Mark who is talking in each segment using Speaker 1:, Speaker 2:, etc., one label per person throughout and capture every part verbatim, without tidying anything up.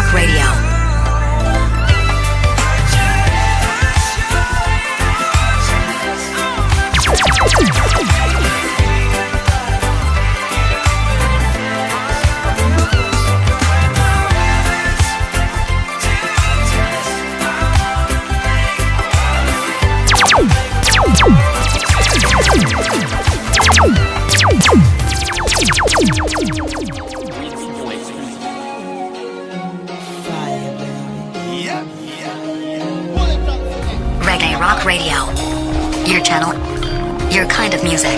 Speaker 1: Rock Radio. Reggae Rock Radio. Your channel, your kind of music.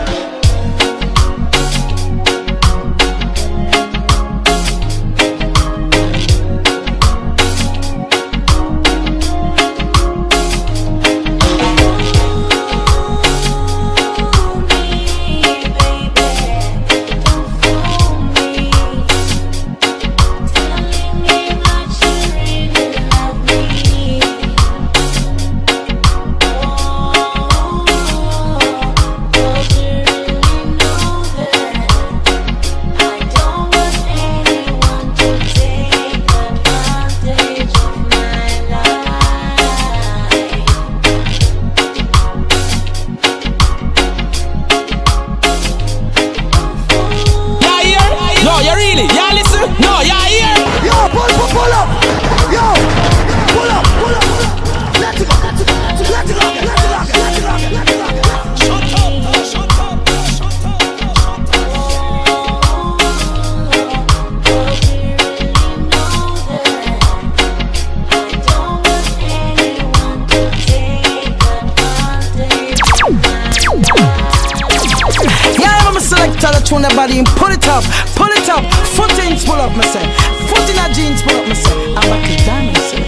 Speaker 2: On the body and pull it up, pull it up, foot in, pull up myself, foot in a jeans, pull up myself. I'm back to diamond, sir.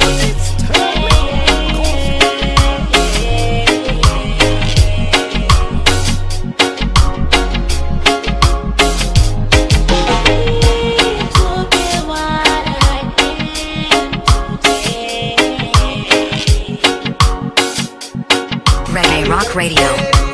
Speaker 1: Reggae Rock Radio.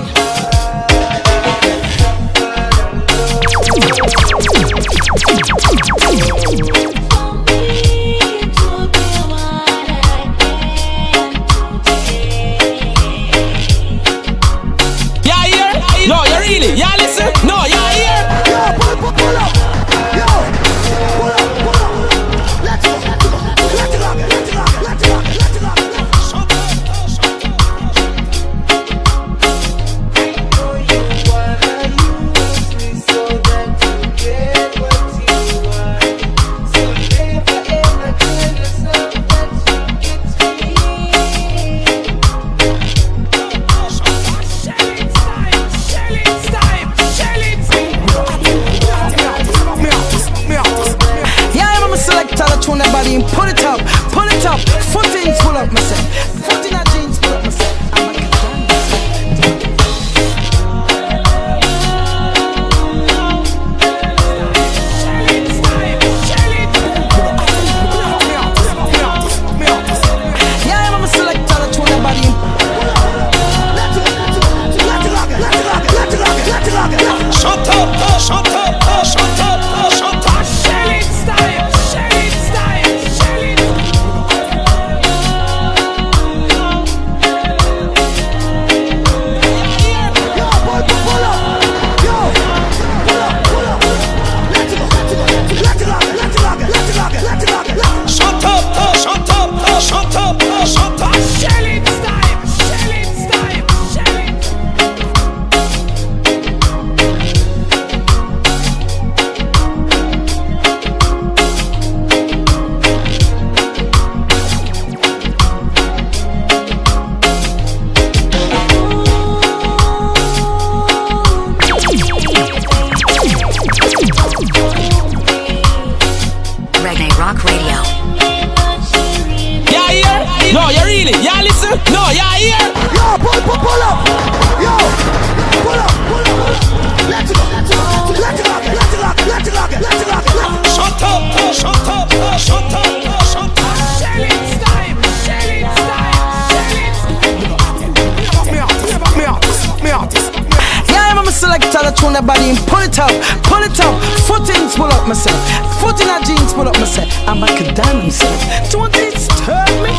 Speaker 2: Yeah, listen. No, yeah, here. Yo, pull, pull, pull up. Yo, pull up, pull up. Let's go, let's go, let's go, let's go, let's go, let's go, let's go. Shut up, shut up, shut up. I know you wanna use me so that you get what you want. So never ever tell yourself that you get me. On the body and pull it up, pull it up, foot in, pull up myself, foot in a jeans, pull up myself. I'm a yeah, I'm a selector that on the body. Shut up, shut up, shut up, shut up. Shelling style, shelling style. No, yeah, here. Yo, pull, pull, pull up. Yo, pull up, pull up, pull up. Let's go, let's go, let's go, let's go, let's go, let's go, let's go. Shut up, shut up, shut up, shut up. Shelling style, shelling style, shelling. Me artist, me artist, me artist. Yeah, I'm a selector that
Speaker 3: tune the body and pull it up, pull it up. Footings pull up myself, foot in her jeans pull up myself. I'm like a diamond set. Don't disturb me.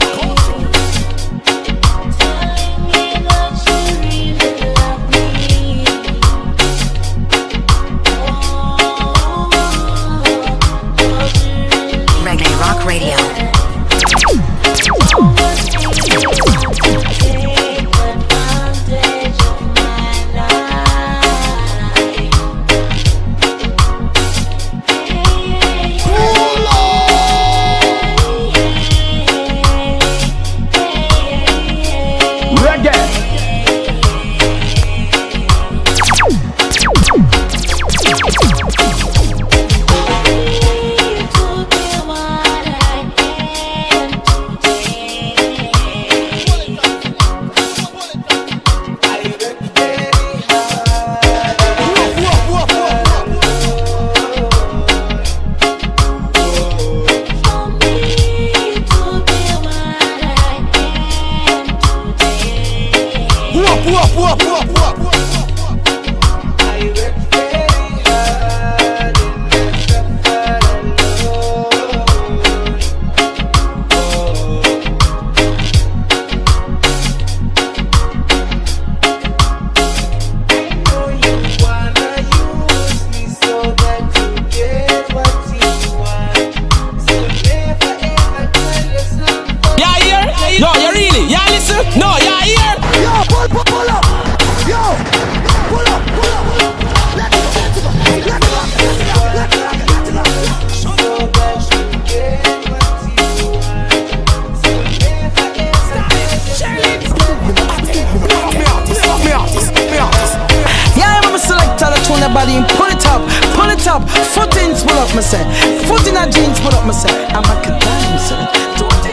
Speaker 1: Reggae Rock Radio.
Speaker 2: No, yeah, here. Yo, pull, pull, pull up. Yo, pull up, pull up, pull up. Let's go, let's go, let's go, let's go, let's go, let's
Speaker 3: go. Yeah, I'm a selector that tune the body and pull it up, pull it up. Footings pull up myself, foot in her jeans pull up myself. I'm like a diamond set.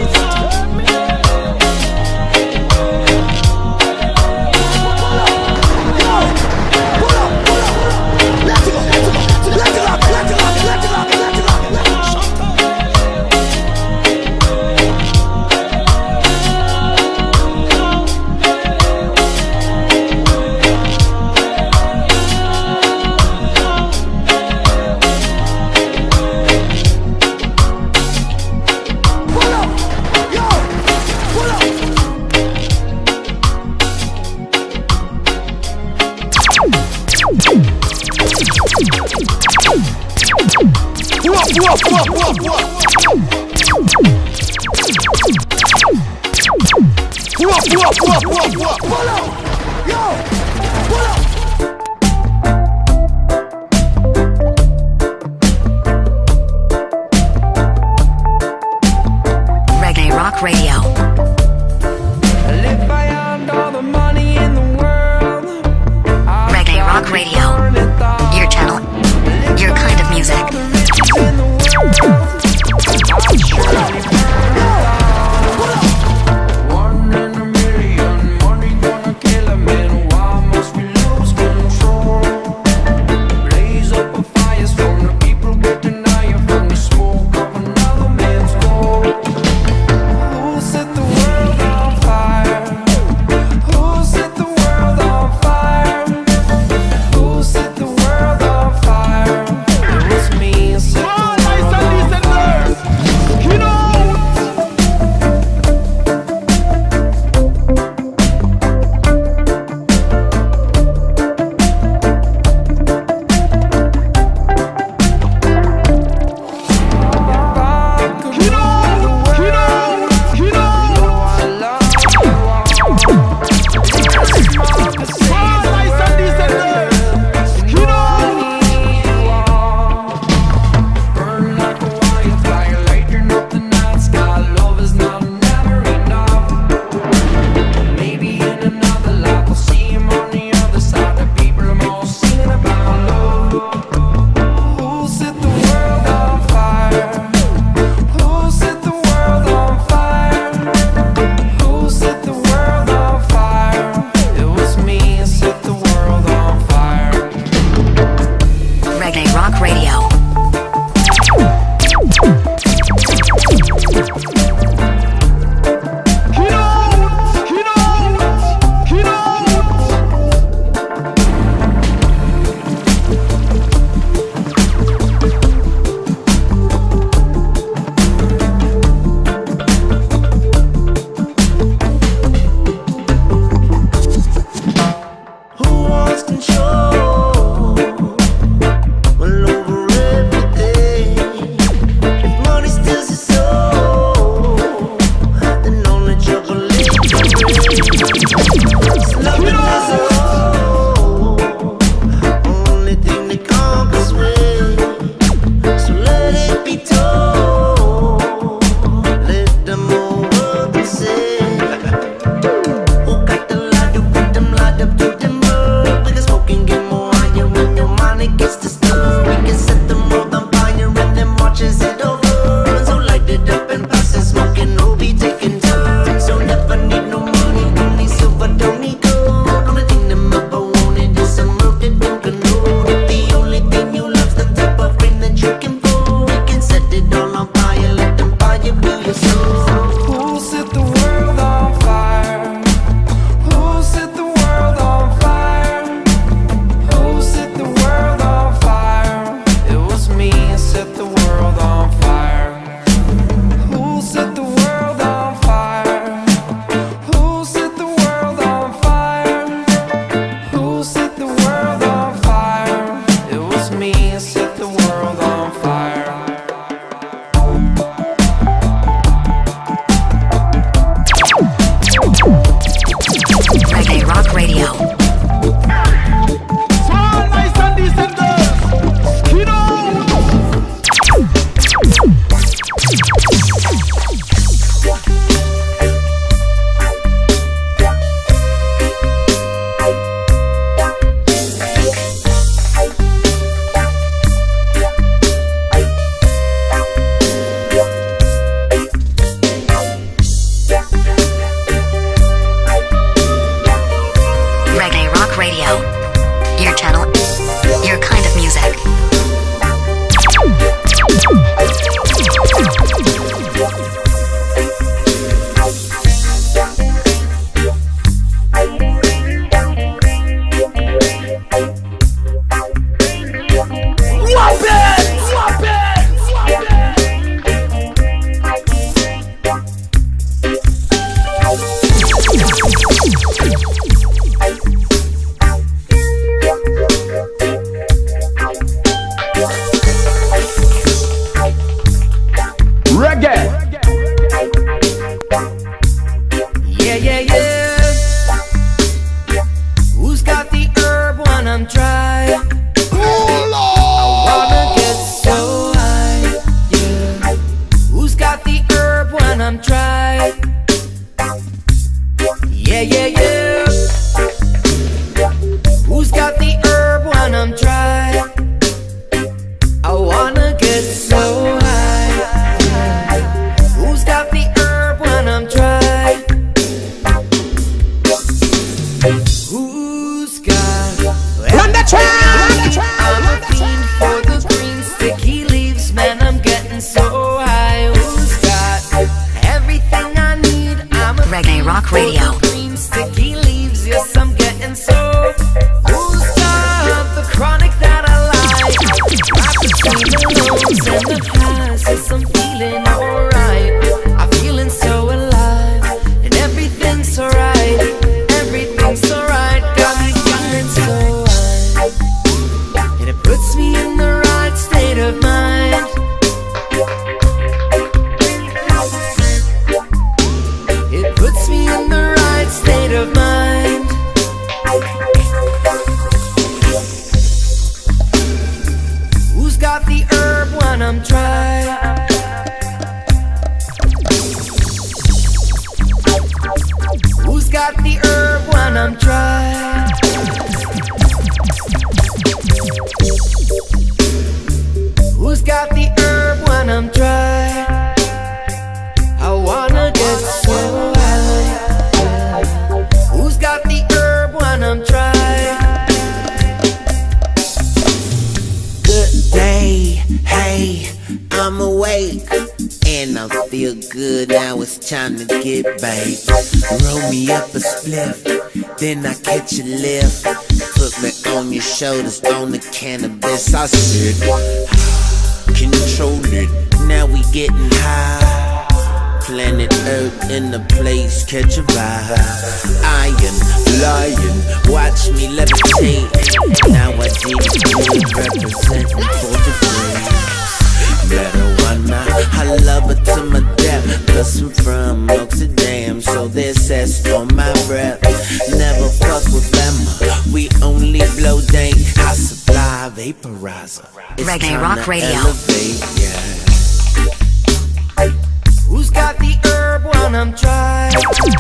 Speaker 1: Reggae Rock Radio. Reggae Rock Radio. Your channel. Your kind of music.
Speaker 4: One in a million, money gonna kill Then I catch a lift, put me on your shoulders, on the cannabis. I said, control it, now we getting high. Planet Earth in the place, catch a vibe. Iron, lion, watch me levitate. Now I did it, representing for the free. marijuana. I love her to my death, cause I'm from Amsterdam, so there's zest on my breath. Never fuck with Emma, we only blow dank. I supply vaporizer. It's
Speaker 1: Reggae
Speaker 4: time
Speaker 1: Rock
Speaker 4: to
Speaker 1: Radio.
Speaker 4: elevate, yeah.
Speaker 5: Who's got the herb when I'm dry? I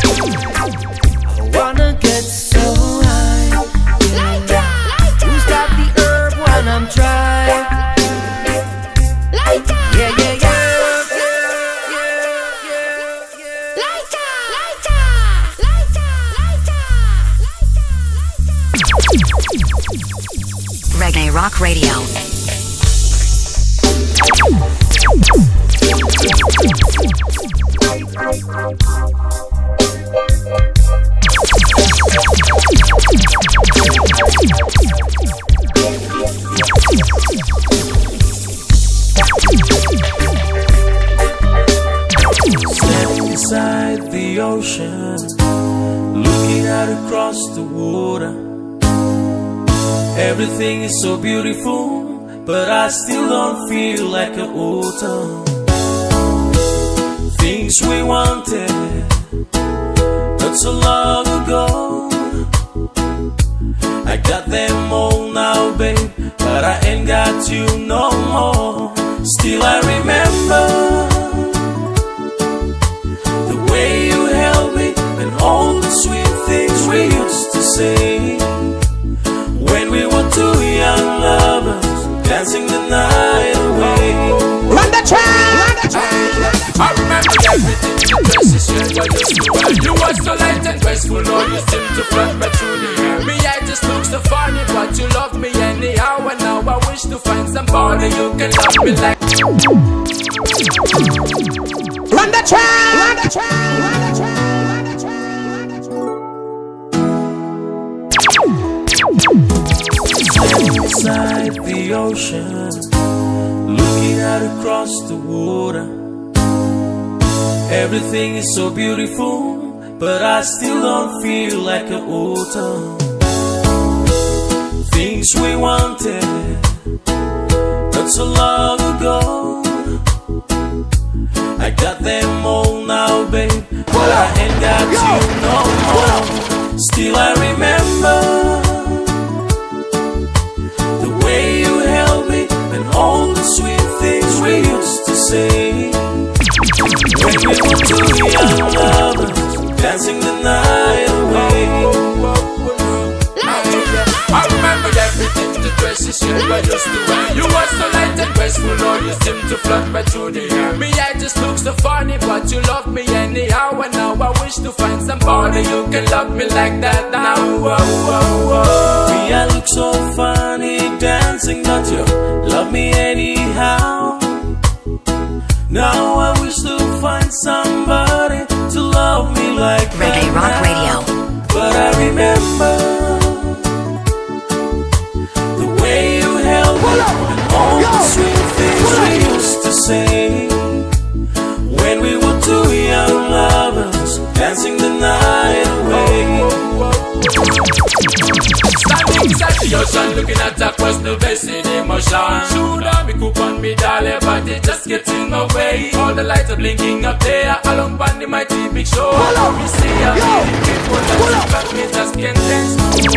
Speaker 5: wanna get so high.
Speaker 6: Lighter, lighter.
Speaker 5: Who's got the herb when I'm dry?
Speaker 6: Lighter,
Speaker 5: Yeah, yeah, yeah, yeah, yeah, yeah.
Speaker 6: lighter, lighter, lighter, lighter, lighter.
Speaker 1: Reggae Rock Radio.
Speaker 7: Standing beside the ocean, looking out across the water. Everything is so beautiful, but I still don't feel like an autumn. Things we wanted not so long ago, I got them all now, babe, but I ain't got you no more. Still I remember the way you held me and all the sweet things we used to say when we were two young lovers, dancing the night away.
Speaker 3: Run the track!
Speaker 8: I remember everything the dresses you used to wear. You were so light and graceful, oh, you seemed to float right through the air. Me, I just look so funny, but you love me anyhow. And now I wish to find somebody you can love me like.
Speaker 3: Run the track! Run the track! Run the track!
Speaker 7: Standing beside the ocean, looking out across the water. Everything is so beautiful, but I still don't feel like an autumn. Things we wanted not so long ago, I got them all now, babe, but I ain't got you no more. Still I remember the way you held me and all the sweet things we used to say when we were two young lovers, dancing the night away.
Speaker 8: I remember everything the dresses you used to wear. You were so light and graceful, oh, you seemed to float right through the air. Me, I just look so funny, but you love me anyhow. And now I wish to find somebody you can love me like that now. Whoa, whoa, whoa.
Speaker 7: Me, I look so funny dancing, but you love me anyhow. Now I wish to find somebody to love me like that.
Speaker 1: Reggae Rock Radio.
Speaker 7: But I remember the way you held me and all the sweet things we used to say when we were two young lovers, dancing the night away.
Speaker 8: Standing beside the ocean, looking at across the basin emotion. Shoot on me, coop on me, darling, but it just gets in my way. All the lights are blinking up there, along on the mighty big show. We see a million people that but me just can't dance.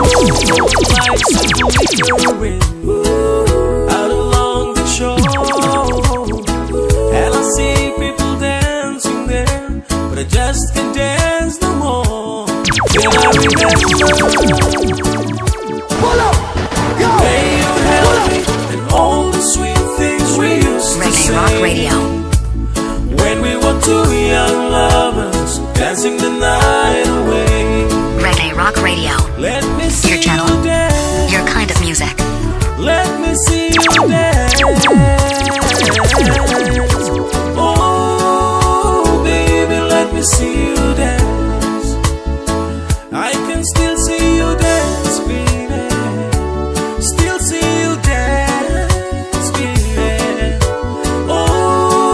Speaker 7: Out along the shore, and I see people dancing there, but I just can't dance no more. Then I remember the way you held me and all the sweet things we used to
Speaker 1: Reggae
Speaker 7: say
Speaker 1: Rock Radio.
Speaker 7: when we were two young lovers, dancing the night away.
Speaker 1: Reggae Rock Radio.
Speaker 7: Let me see
Speaker 1: Your channel.
Speaker 7: you dance.
Speaker 1: Your kind of music.
Speaker 7: Let me see you dance. Oh, baby, let me see you dance. I can still see you dance, baby. Still see you dance, baby. Oh,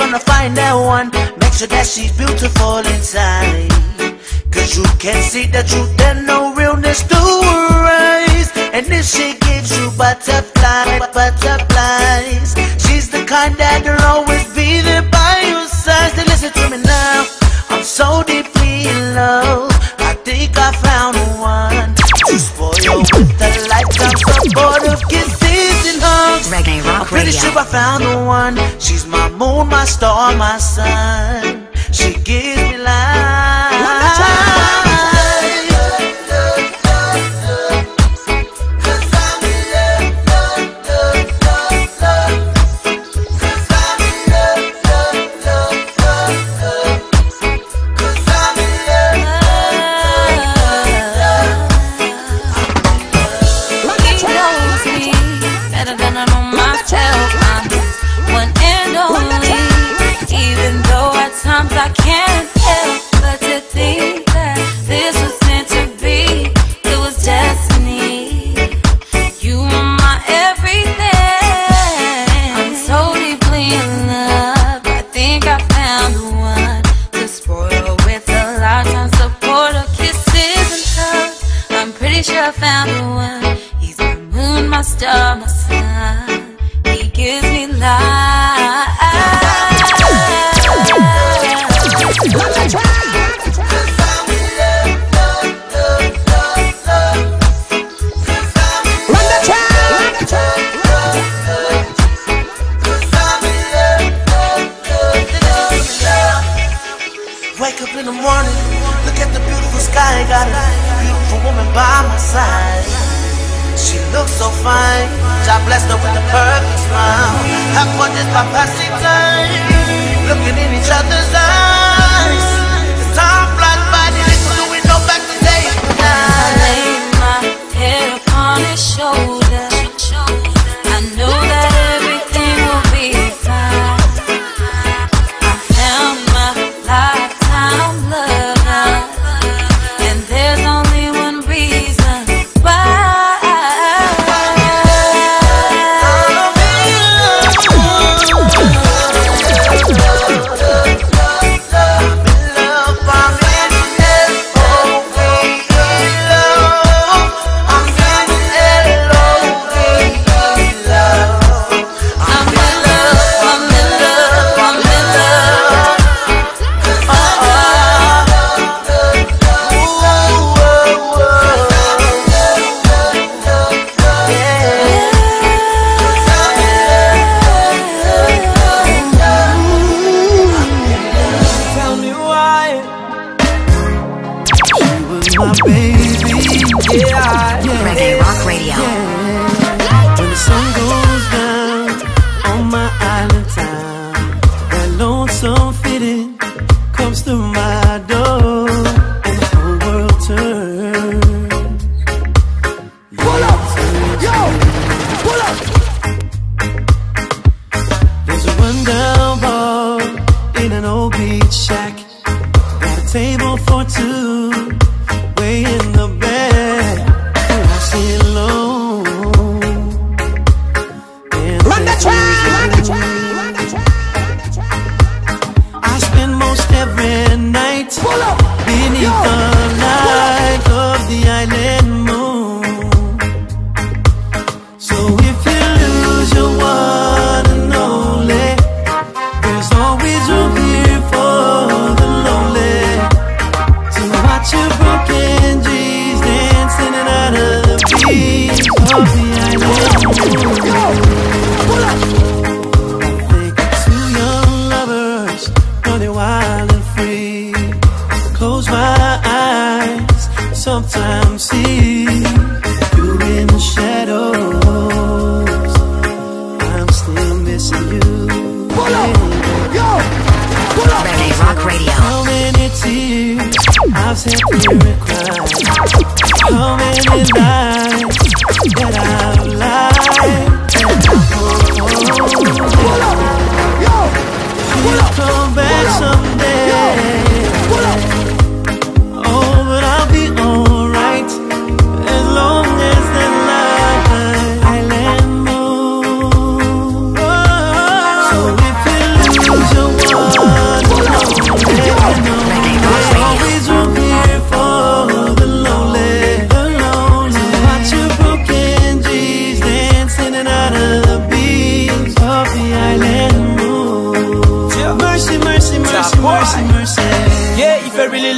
Speaker 4: wanna find that one, make sure that she's beautiful inside. Cause you can see the truth and no realness to her eyes. And if she gives you butterflies, butterflies, she's the kind that'll always be there by your side. So listen to me now, I'm so deeply in love. I think I found one to spoil with the lifetime support of kisses and hugs.
Speaker 1: Reggae Rock
Speaker 4: I'm pretty
Speaker 1: Radio.
Speaker 4: sure I found the one. She's my moon, my star, my sun. She gives me life.
Speaker 9: I can't help but to think that this was meant to be. It was destiny. You are my everything. I'm so deeply in love. I think I found the one to spoil with a lifetime support of kisses and hugs. I'm pretty sure I found the one. He's my moon, my star, my sun. He gives me life.
Speaker 4: Wake up in the morning, look at the beautiful sky. Got a beautiful woman by my side. She looks so fine. God bless her with a perfect smile. Have fun just by passing time, looking in each other's eyes. The time flies by, the little do we know back today and
Speaker 9: I
Speaker 4: tonight.
Speaker 9: lay my head upon his shoulder. I know that everything will be fine. I found my lifetime lover, and there's only one reason why.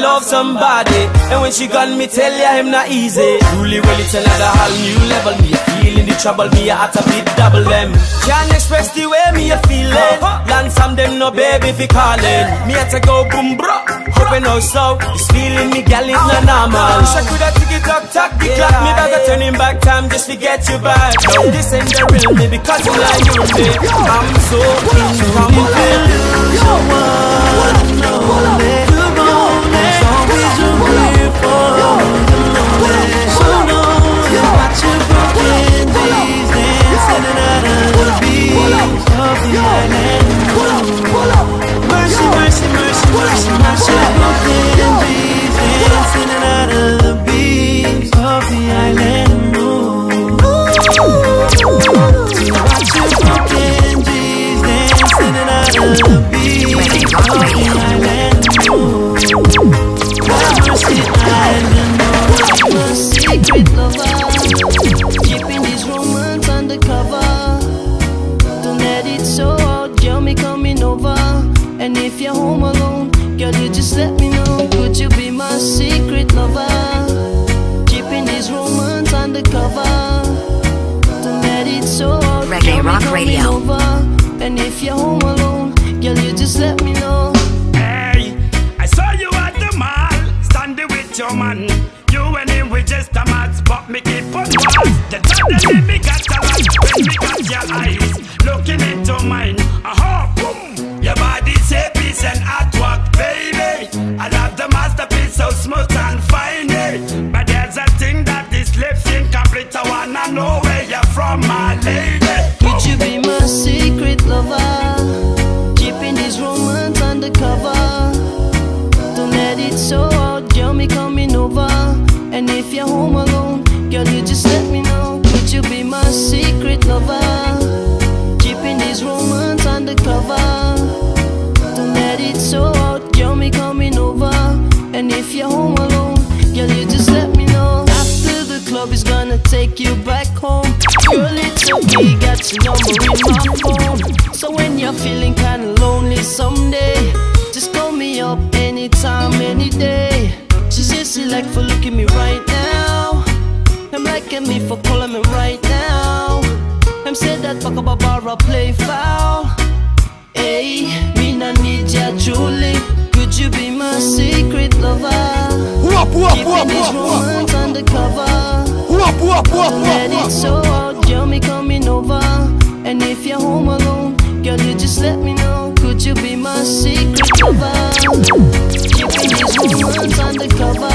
Speaker 3: love somebody, and when she gone, me tell ya him not easy. Truly, well, it's another whole new level. Me a feeling the trouble, me a at a bit double them. Can't express the way me a feeling. Land some them no baby fi calling. Me a to go boom bro, hoping no so. This feeling me gal is not normal. Wish I coulda tick it tock tock the clock. Me better turning back time just to get you back. No, this ain't the real me because you like you me. I'm so in from the
Speaker 10: Mercy, mercy, mercy, mercy, mercy. Broken bees dancing out of the beams of the island moon. Watch your broken bees dancing out of the beams of the island moon. Mercy, island moon. A secret lover, keeping this romance undercover. Don't let it show out, girl, me coming over. And if you're home alone, girl, you just let me know. Could you be my secret lover? Keeping this romance undercover. Don't let it show out,
Speaker 1: Reggae Rock Radio.
Speaker 10: over. And if you're home alone, girl, you just let me know.
Speaker 11: Hey, I saw you at the mall, standing with your man. You and him with just a match, but me keep on watch. The time me got a lot when me got your eyes looking into mine. Aha, boom, your body's happy and artwork, baby. I love the masterpiece, so smooth and fine, eh? But there's a thing that is left incomplete. I wanna know where you're from, my lady.
Speaker 10: Could you be my secret lover? Keeping this romance undercover. Don't let it show out, girl, me coming over. And if you're home alone, girl, you just let me know. Could you be my secret lover? Keeping this romance undercover. Don't let it show out, girl, me coming over. And if you're home alone, girl, you just let me know. After the club is gonna take you back home. Girl, it's okay, got your number in my phone. So when you're feeling kinda lonely someday, just call me up anytime, any day. She says she like for looking me right now. I'm liking me for calling me right now. I'm said that fuck up a bar or play foul. Hey, me nah need ya truly. Could you be my secret lover? Keeping this romance undercover. Don't let it show out, girl, me coming over. And if you're home alone, girl, you just let me know. Could you be my secret lover? Keeping this romance undercover.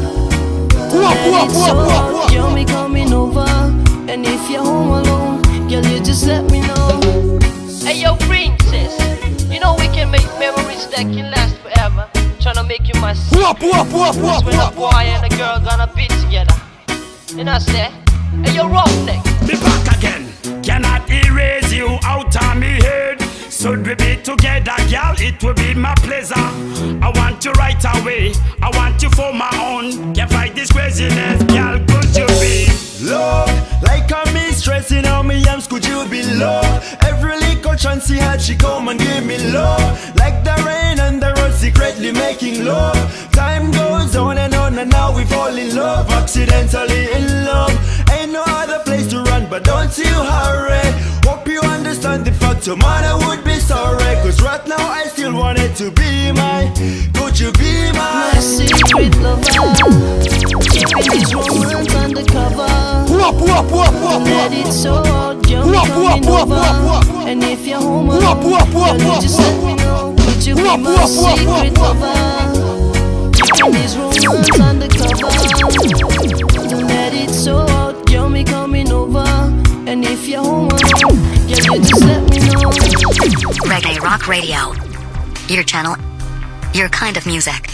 Speaker 10: Don't let it show out, girl, me coming over. And if you're home alone, girl, you just let me know.
Speaker 12: Hey yo, princess, you know we can make memories that can last forever. Tryna make you my secret. That's when a boy and a girl gonna be together. And I say, hey yo, Roughneck,
Speaker 11: be back again. Cannot erase you out of me head. Should we be together, girl? It will be my pleasure. I want you right away. I want you for my own. Can't fight this craziness, girl. Could you be
Speaker 13: love? Like a mistress in how me yams, could you be love? Every little chance she had, she come and give me love. Like the rain and the road, secretly making love. Time goes on and on, and now we fall in love. Accidentally in love. Ain't no other place to run, but don't you hurry. Hope you understand the fact your mother would be sorry. Cause right now I still want it to be mine. Could you be mine?
Speaker 10: My secret lover. Keeping this romance undercover. Don't let it show out, girl, me coming over. And if you're home alone, girl, you just let me know. Could you be my secret lover? Keeping this romance undercover. Don't let it show out, girl, me coming over. And if you're home alone, girl, you just let me know.
Speaker 1: Reggae Rock Radio. Your channel, your kind of music.